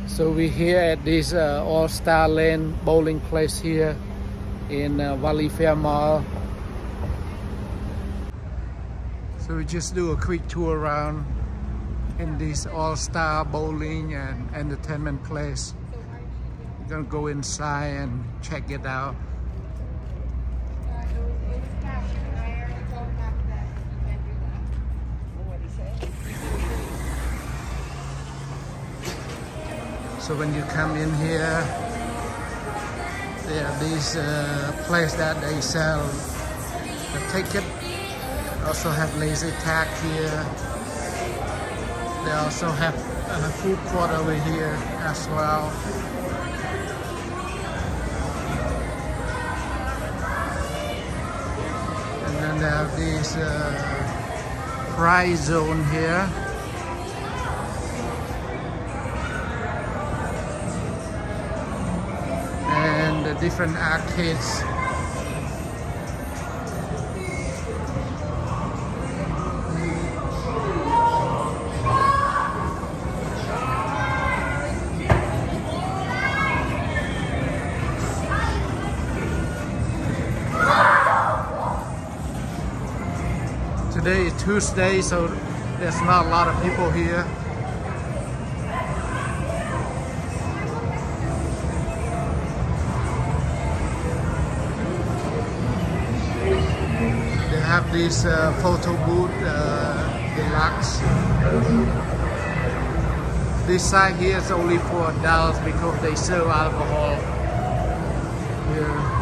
So we're here at this All-Star Lane bowling place here in Valley Fair Mall. So we just do a quick tour around in this All-Star bowling and entertainment place. We're gonna go inside and check it out. So when you come in here, there are these place that they sell the ticket. Also have laser tag here. They also have a food court over here as well. And then they have this prize zone here. And the different arcades. Today is Tuesday, so there's not a lot of people here. They have this photo booth, deluxe. This side here is only for adults because they serve alcohol here.